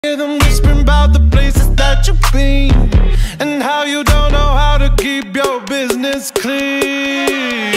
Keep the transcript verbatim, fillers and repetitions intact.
Hear them whispering about the places that you've been and how you don't know how to keep your business clean.